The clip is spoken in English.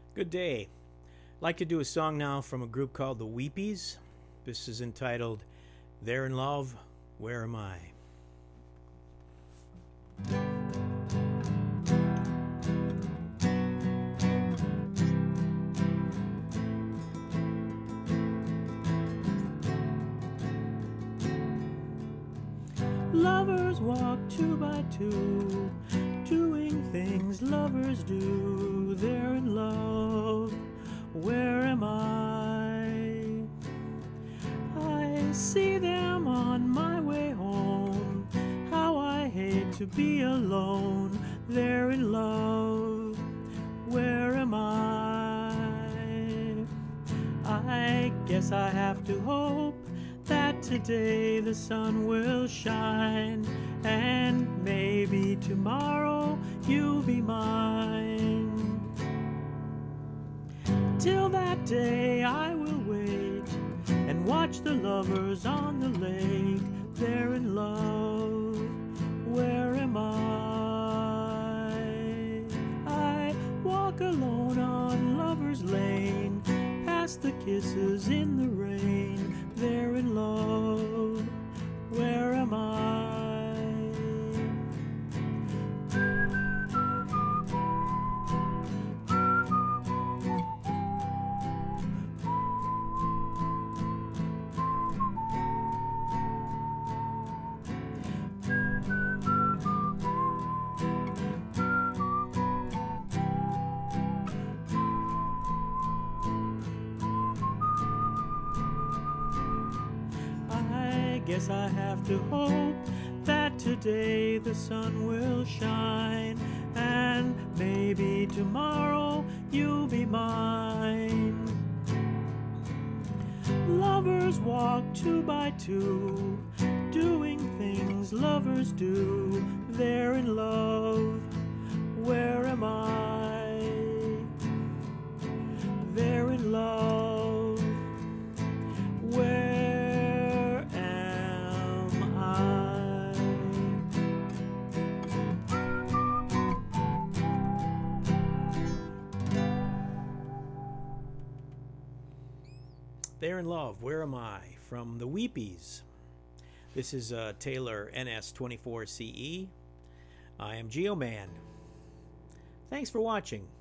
Good day. I'd like to do a song now from a group called the Weepies. This is entitled They're in Love, Where Am I? Lovers walk two by two, doing things lovers do. They're in love, where am I? I see them on my way home. How I hate to be alone. They're in love, where am I? I guess I have to hope that today the sun will shine, and maybe tomorrow you'll be mine. Till that day I will wait and watch the lovers on the lake. They're in love, where am I? I walk alone on Lover's Lane, past the kisses in the rain. They're in love, where am I? Guess I have to hope that today the sun will shine, and maybe tomorrow you'll be mine. Lovers walk two by two, doing things lovers do. They're in love, where am I? They're in love, where They're in Love, Where Am I? From the Weepies. This is Taylor NS24CE. I am GeoMan. Thanks for watching.